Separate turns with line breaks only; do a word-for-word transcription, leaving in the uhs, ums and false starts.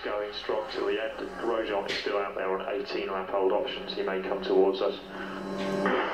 going strong till the end, and Grosjean is still out there on eighteen lap old options. He may come towards us.